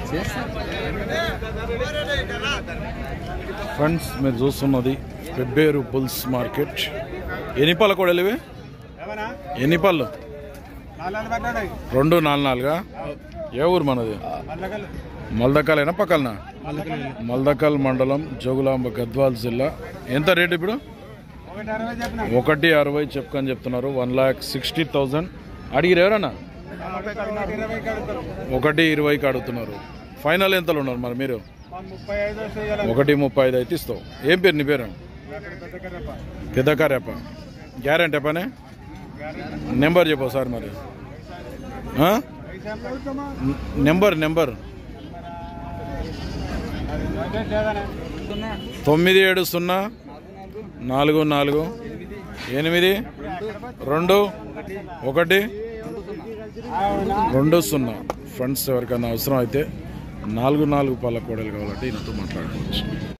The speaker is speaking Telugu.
ఫ్రెండ్స్ మీరు చూస్తున్నది పెబ్బేరు బుల్స్ మార్కెట్. ఎన్ని పళ్ళ కోడలు ఇవి? ఎన్ని పళ్ళు? 2 4 ఏ ఊరు మనది? మల్దకాలేనా పక్కన? మల్దకల్ మండలం, జోగులాంబ, గద్వాల్ జిల్లా. ఎంత రేటు ఇప్పుడు? 160 చెప్పుకొని చెప్తున్నారు. 1,60,000 అడిగిరు ఎవరన్నా? 120కి అడుగుతున్నారు. ఫైనల్ ఎంతలో ఉన్నారు మరి మీరు? 135 అయితే ఇస్తావు. ఏం పేరు నీ పేరు? పెద్దకారేప. గ్యారెంటీ పనే? నెంబర్ చెప్పు సార్ మరి. నెంబర్ 9744482120. ఫ్రెండ్స్ ఎవరికైనా అవసరం అయితే 4 పళ్ళ కోడలు కావాలంటే ఈయనతో మాట్లాడుకోవచ్చు.